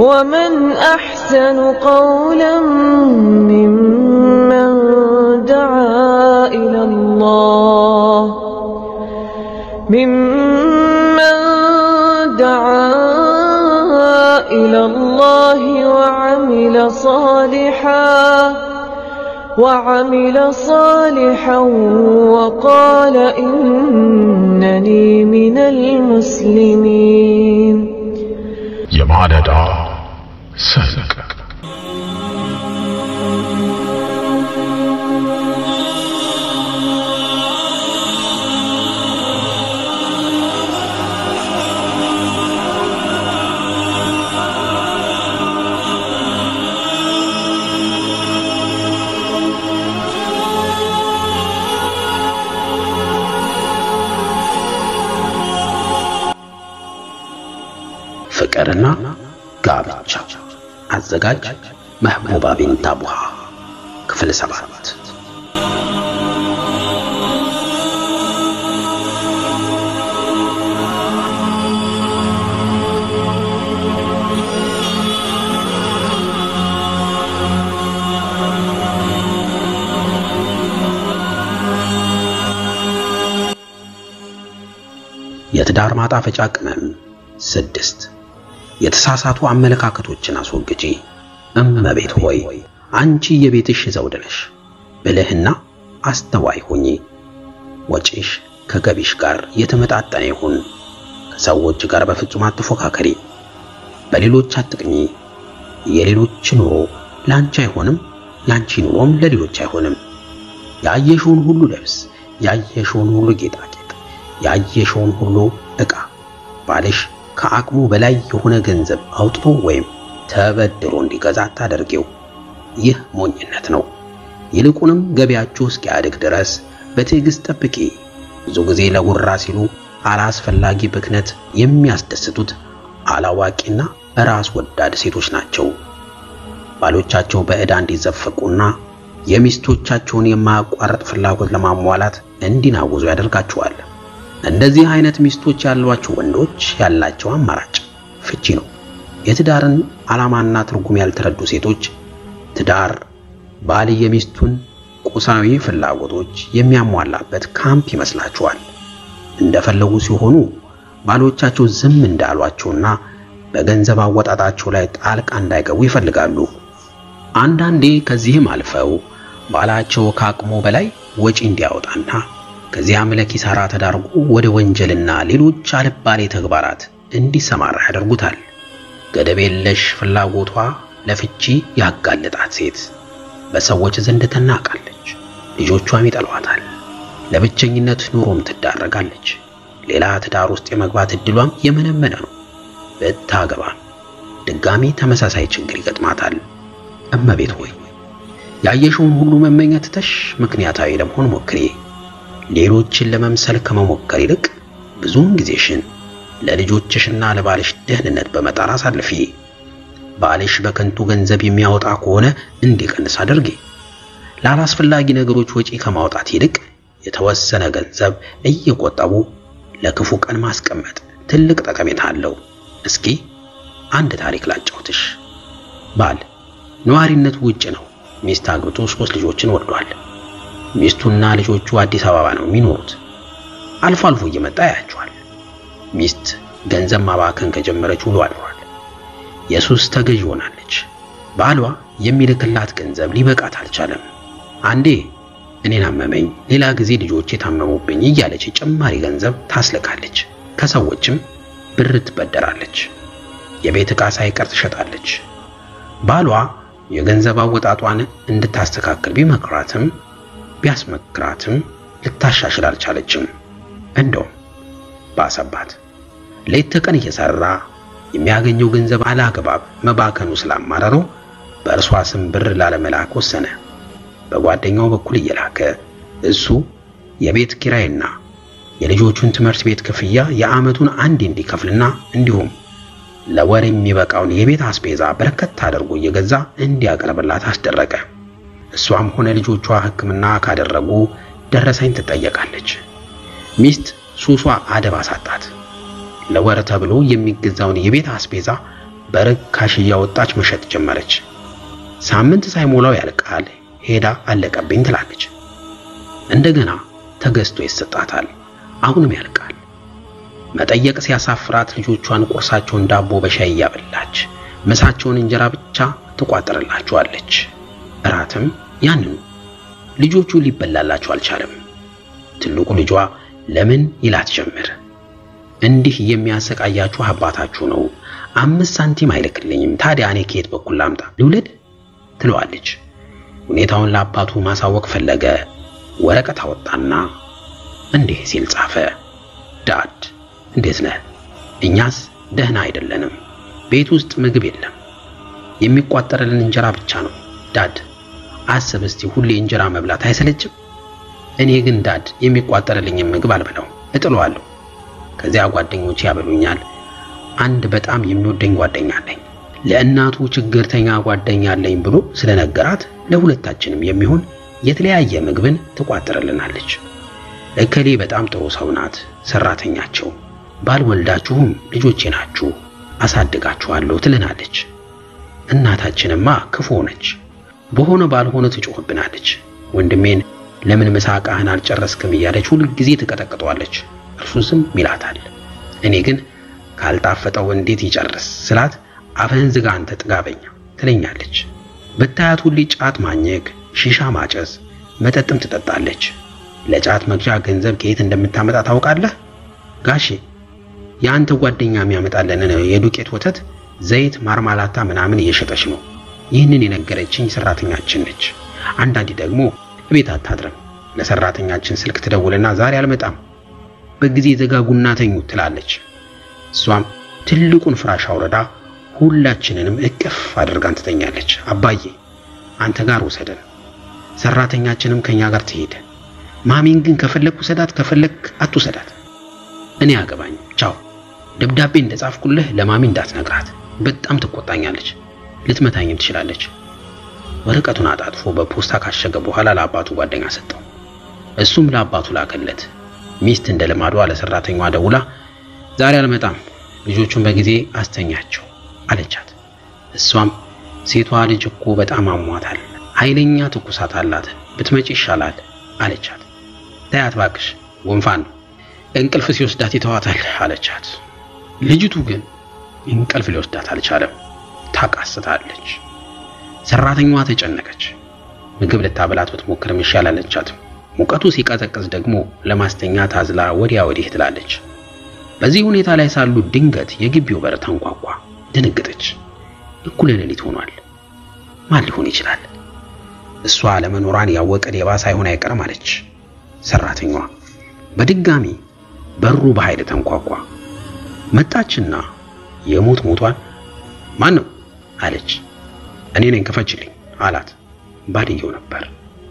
ومن أحسن قولا ممن دعا إلى الله وعمل صالحا وقال إنني من المسلمين. የማለዳ ሰንቅ ፍቅርና ጋብቻ አዘጋጅ መህቡባ ቢንት አቡሃ ክፍል 7 የትዳር ማጣፈጫ ቅመም 6 የተሳሳቱ አመለካከቶችን አስወግጂ። እመቤት ሆይ አንቺ የቤትሽ ዘውድ ነሽ። ብልህና አስተዋይ ሁኚ። ወጪሽ ከገቢሽ ጋር የተመጣጠነ ይሁን። ከሰዎች ጋር በፍጹም አትፎካከሪ። በሌሎች አትቅኚ። የሌሎች ኑሮ ላንቺ አይሆንም፣ ያንቺ ኑሮም ለሌሎች አይሆንም። ያየሽውን ሁሉ ልብስ፣ ያየሽውን ሁሉ ጌጣጌጥ፣ ያየሽውን ሁሉ ዕቃ ባልሽ ከአቅሙ በላይ የሆነ ገንዘብ አውጥቶ ወይም ተበድሮ እንዲገዛ ታደርጊው። ይህ ሞኝነት ነው። ይልቁንም ገቢያችሁ እስኪያድግ ድረስ በትዕግስት ጠብቂ። ብዙ ጊዜ ለጉራ ሲሉ አላስፈላጊ ብክነት የሚያስደስቱት አላዋቂና ራስ ወዳድ ሴቶች ናቸው። ባሎቻቸው በዕዳ እንዲዘፈቁና የሚስቶቻቸውን የማያቋርጥ ፍላጎት ለማሟላት እንዲናወዙ ያደርጋቸዋል። እንደዚህ አይነት ሚስቶች ያሏቸው ወንዶች ያላቸው አማራጭ ፍቺ ነው። የትዳርን ዓላማና ትርጉም ያልተረዱ ሴቶች ትዳር ባል የሚስቱን ቁሳዊ ፍላጎቶች የሚያሟላበት ካምፕ ይመስላቸዋል። እንደፈለጉ ሲሆኑ ባሎቻቸው ዝም እንዳሏቸውና በገንዘብ አወጣጣቸው ላይ ጣልቃ እንዳይገቡ ይፈልጋሉ። አንዳንዴ ከዚህም አልፈው ባላቸው ከአቅሙ በላይ ወጪ እንዲያወጣና ከዚያም ለኪሳራ ተዳርጎ ወደ ወንጀልና ሌሎች አልባሌ ተግባራት እንዲሰማራ ያደርጉታል። ገደብ የለሽ ፍላጎቷ ለፍቺ ያጋለጣት ሴት በሰዎች ዘንድ ተናቃለች። ልጆቿም ይጠሏታል። ለብቸኝነት ኑሮም ትዳረጋለች። ሌላ ትዳር ውስጥ የመግባት እድሏም የመነመነ ነው። ብታገባም ድጋሚ ተመሳሳይ ችግር ይገጥማታል። እመቤት ሆይ ያየሽውን ሁሉ መመኘት ተሽ ምክንያታዊ ለመሆን ሞክሪ። ሌሎችን ለመምሰል ከመሞከር ይልቅ ብዙውን ጊዜሽን ለልጆችሽና ለባልሽ ደህንነት በመጣር አሳልፊ። ባልሽ በከንቱ ገንዘብ የሚያወጣ ከሆነ እንዲቀንስ አድርጊ። ላላስፈላጊ ነገሮች ወጪ ከማውጣት ይልቅ የተወሰነ ገንዘብ እየቆጠቡ ለክፉ ቀን ማስቀመጥ ትልቅ ጠቀሜታ አለው። እስኪ አንድ ታሪክ ላጫውትሽ። ባል ነዋሪነቱ ውጭ ነው። ሚስት አግብቶ 3 ልጆችን ወልዷል። ሚስቱና ልጆቹ አዲስ አበባ ነው የሚኖሩት። አልፎ አልፎ እየመጣ ያያቸዋል። ሚስት ገንዘብ ማባከን ከጀመረች ውሎ አድሯል። የሱስ ተገዥ ሆናለች። ባሏ የሚልክላት ገንዘብ ሊበቃት አልቻለም። አንዴ እኔን አመመኝ፣ ሌላ ጊዜ ልጆቼ ታመሙብኝ እያለች ጭማሪ ገንዘብ ታስልካለች። ከሰዎችም ብር ትበደራለች። የቤት ዕቃ ሳይቀር ትሸጣለች። ባሏ የገንዘብ አወጣጧን እንድታስተካክል ቢያስመክራትም ልታሻሽል አልቻለችም። እንደውም ባሰባት። ሌት ተቀን እየሰራ የሚያገኘው ገንዘብ አላግባብ መባከኑ ስላማረረው በእርሷ ስም ብር ላለመላክ ወሰነ። በጓደኛው በኩል እየላከ እሱ የቤት ኪራይና የልጆቹን ትምህርት ቤት ክፍያ የዓመቱን አንድ እንዲከፍልና እንዲሁም ለወር የሚበቃውን የቤት አስቤዛ በርከት አድርጎ እየገዛ እንዲያቀርብላት አስደረገ። እሷም ሆነ ልጆቿ ሕክምና ካደረጉ ደረሰኝ ትጠየቃለች። ሚስት ሱሷ አደብ አሳጣት። ለወር ተብሎ የሚገዛውን የቤት አስቤዛ በርካሽ እያወጣች መሸጥ ጀመረች። ሳምንት ሳይሞላው ያልቃል። ሄዳ አለቀብኝ ትላለች። እንደገና ተገዝቶ ይሰጣታል። አሁንም ያልቃል። መጠየቅ ሲያሳፍራት ልጆቿን ቁርሳቸውን ዳቦ በሻይ እያበላች ምሳቸውን እንጀራ ብቻ ትቋጥርላቸዋለች። እራትም ያንኑ። ልጆቹ ሊበላላቸው አልቻለም። ትልቁ ልጇ ለምን ይላት ጀመር። እንዲህ የሚያሰቃያችሁ አባታችሁ ነው። 5 ሳንቲም አይልክልኝም። ታዲያ እኔ ከየት በኩል ላምጣ ልውለድ ትለዋለች። ሁኔታውን ለአባቱ ማሳወቅ ፈለገ። ወረቀት አወጣና እንዲህ ሲል ጻፈ። ዳድ እንዴት ነህ? እኛስ ደህና አይደለንም። ቤት ውስጥ ምግብ የለም። የሚቋጠርልን እንጀራ ብቻ ነው። ዳድ አስብ እስቲ፣ ሁሌ እንጀራ መብላት አይሰለችም? እኔ ግን ዳድ የሚቋጠርልኝ ምግብ አልበላው እጥለዋለሁ። ከዚያ ጓደኞቼ ያበሉኛል። አንድ በጣም የሚወደኝ ጓደኛ አለኝ። ለእናቱ ችግርተኛ ጓደኛ አለኝ ብሎ ስለነገራት ለሁለታችንም የሚሆን የተለያየ ምግብን ትቋጥርልናለች። እከሌ በጣም ጥሩ ሰው ናት፣ ሰራተኛቸው። ባልወልዳችሁም ልጆቼ ናችሁ፣ አሳድጋችኋለሁ ትለናለች። እናታችንማ ክፉ ነች። በሆነ ባልሆነ ትጮህብናለች። ወንድሜን ለምን ምሳቃህን አልጨረስክም እያለች ሁሉ ጊዜ ትቀጠቅጠዋለች። እርሱ ዝም ይላታል። እኔ ግን ካልጣፈጠው እንዴት ይጨርስ ስላት አፍህን ዝጋ አንተ ጥጋበኛ ትለኛለች። በታያት ሁሉ ጫት ማኘክ፣ ሺሻ ማጨስ፣ መጠጥም ትጠጣለች። ለጫት መግዣ ገንዘብ ከየት እንደምታመጣ ታውቃለህ? ጋሼ ያንተ ጓደኛ የሚያመጣልን የዱቄት ወተት፣ ዘይት፣ ማርማላታ ምናምን እየሸጠች ነው። ይህንን የነገረችኝ ሰራተኛችን ነች። አንዳንዴ ደግሞ ቤት አታድርም። ለሰራተኛችን ስልክ ትደውልና ዛሬ አልመጣም፣ በጊዜ ዘጋጉና ተኙ ትላለች። እሷም ትልቁን ፍራሽ አውርዳ ሁላችንንም እቅፍ አድርጋን ትተኛለች። አባዬ አንተ ጋር ወሰደን፣ ሰራተኛችንም ከኛ ጋር ትሄድ። ማሚን ግን ከፈለክ ውሰዳት፣ ከፈለክ አትውሰዳት፣ እኔ አገባኝ፣ ቻው። ደብዳቤ እንደጻፍኩልህ ለማሚ እንዳትነግራት፣ በጣም ትቆጣኛለች፣ ልትመታኝም ትችላለች። ወረቀቱን አጣጥፎ በፖስታ ካሸገ በኋላ ለአባቱ ጓደኛ ሰጠው። እሱም ለአባቱ ላከለት። ሚስት እንደልማዷ ለሰራተኛዋ ደውላ ዛሬ አልመጣም፣ ልጆቹን በጊዜ አስተኛቸው አለቻት። እሷም ሴቷ ልጅ እኮ በጣም አሟታል፣ ኃይለኛ ትኩሳት አላት፣ ብትመጪ ይሻላል አለቻት። ታያት ባክሽ፣ ጉንፋን ነው፣ እንቅልፍ ሲወስዳት ይተዋታል አለቻት። ልጅቱ ግን እንቅልፍ ሊወስዳት አልቻለም፣ ታቃስታለች። ሰራተኛዋ ተጨነቀች። ምግብ ልታበላት ብትሞክርም ይሻላል አለቻት። ሙቀቱ ሲቀዘቅዝ ደግሞ ለማስተኛ ታዝላ ወዲያ ወዲህ ትላለች። በዚህ ሁኔታ ላይ ሳሉ ድንገት የግቢው በር ተንኳኳ። ደነገጠች። እኩለ ሌሊት ሆኗል። ማን ሊሆን ይችላል? እሷ ለመኖራን ያወቀ ሌባ ሳይሆን አይቀርም አለች ሰራተኛዋ። በድጋሚ በሩ በኃይል ተንኳኳ። መጣችና የሞት ሞቷን ማን ነው አለች። እኔ ነኝ ከፈችልኝ አላት። ባድየው ነበር።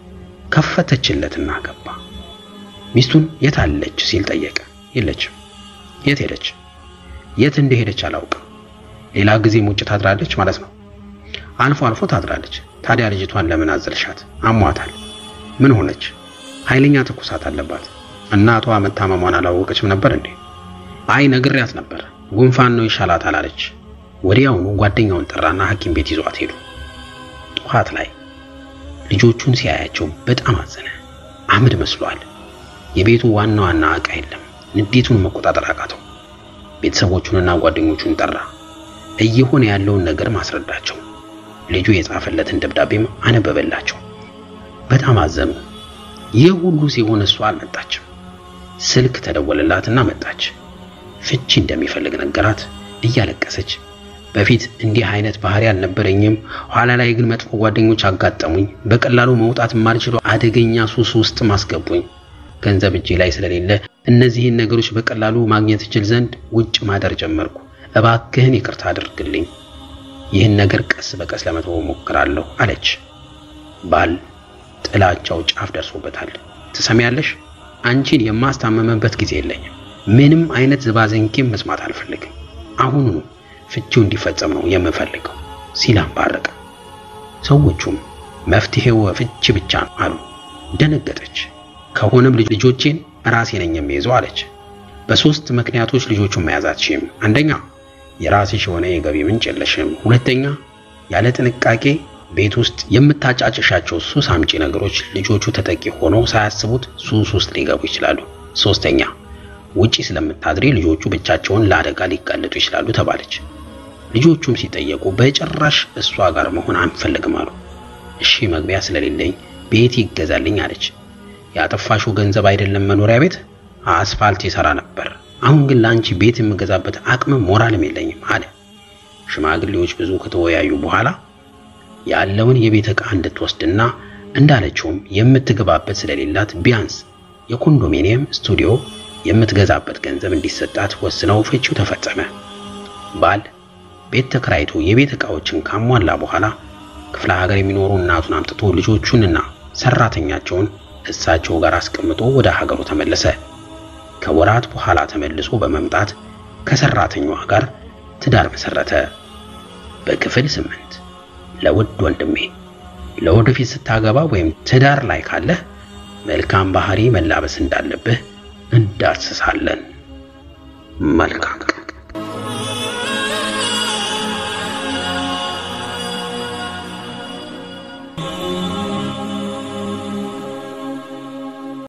ከፈተችለትና ገባ። ሚስቱን የት አለች ሲል ጠየቀ። የለችም። የት ሄደች? የት እንደሄደች አላውቅም። ሌላ ጊዜ ሙጭ ታድራለች ማለት ነው? አልፎ አልፎ ታድራለች። ታዲያ ልጅቷን ለምን አዘልሻት? አሟታል። ምን ሆነች? ኃይለኛ ትኩሳት አለባት። እናቷ መታመሟን አላወቀችም ነበር እንዴ? አይ ነግሬያት ነበር፣ ጉንፋን ነው ይሻላታል አለች። ወዲያውኑ ጓደኛውን ጠራና ሐኪም ቤት ይዟት ሄዱ። ጧት ላይ ልጆቹን ሲያያቸው በጣም አዘነ። አመድ መስሏል። የቤቱ ዋና ዕቃ የለም። ንዴቱን መቆጣጠር አቃተው። ቤተሰቦቹንና ጓደኞቹን ጠራ። እየሆነ ያለውን ነገር ማስረዳቸው። ልጁ የጻፈለትን ደብዳቤም አነበበላቸው። በጣም አዘኑ። ይህ ሁሉ ሲሆን እሷ አልመጣችም። ስልክ ተደወለላትና መጣች። ፍቺ እንደሚፈልግ ነገራት እያለቀሰች። በፊት እንዲህ አይነት ባህሪ አልነበረኝም፣ ኋላ ላይ ግን መጥፎ ጓደኞች አጋጠሙኝ፣ በቀላሉ መውጣት ማልችለው አደገኛ ሱስ ውስጥ ማስገቡኝ። ገንዘብ እጄ ላይ ስለሌለ እነዚህን ነገሮች በቀላሉ ማግኘት እችል ዘንድ ውጭ ማደር ጀመርኩ። እባክህን ይቅርታ አድርግልኝ። ይህን ነገር ቀስ በቀስ ለመተው ሞክራለሁ አለች። ባል ጥላቻው ጫፍ ደርሶበታል። ትሰሚያለሽ? አንቺን የማስታመመበት ጊዜ የለኝም። ምንም አይነት ዝባዘንኬም መስማት አልፈልግም። አሁኑኑ ፍቺው እንዲፈጸም ነው የምፈልገው ሲል አንባረቀ። ሰዎቹም መፍትሄው ፍቺ ብቻ ነው አሉ። ደነገጠች። ከሆነም ልጆቼን ራሴ ነኝ የሚይዘው አለች። በሶስት ምክንያቶች ልጆቹን መያዝ አትችይም። አንደኛ የራስሽ የሆነ የገቢ ምንጭ የለሽም። ሁለተኛ ያለ ጥንቃቄ ቤት ውስጥ የምታጫጭሻቸው ሱስ አምጪ ነገሮች ልጆቹ ተጠቂ ሆነው ሳያስቡት ሱስ ውስጥ ሊገቡ ይችላሉ። ሶስተኛ ውጪ ስለምታድሪ ልጆቹ ብቻቸውን ለአደጋ ሊጋለጡ ይችላሉ ተባለች። ልጆቹም ሲጠየቁ በጭራሽ እሷ ጋር መሆን አንፈልግም አሉ። እሺ መግቢያ ስለሌለኝ ቤት ይገዛልኝ አለች። ያጠፋሽው ገንዘብ አይደለም መኖሪያ ቤት አስፋልት ይሰራ ነበር። አሁን ግን ላንቺ ቤት የምገዛበት አቅም ሞራልም የለኝም አለ። ሽማግሌዎች ብዙ ከተወያዩ በኋላ ያለውን የቤት ዕቃ እንድትወስድና እንዳለችውም የምትገባበት ስለሌላት ቢያንስ የኮንዶሚኒየም ስቱዲዮ የምትገዛበት ገንዘብ እንዲሰጣት ወስነው ፍቺው ተፈጸመ። ባል ቤት ተከራይቶ የቤት ዕቃዎችን ካሟላ በኋላ ክፍለ ሀገር የሚኖሩ እናቱን አምጥቶ ልጆቹንና ሰራተኛቸውን እሳቸው ጋር አስቀምጦ ወደ ሀገሩ ተመለሰ። ከወራት በኋላ ተመልሶ በመምጣት ከሰራተኛዋ ጋር ትዳር መሰረተ። በክፍል 8 ለውድ ወንድሜ ለወደፊት ስታገባ ወይም ትዳር ላይ ካለህ መልካም ባህሪ መላበስ እንዳለብህ እንዳስሳለን። መልካም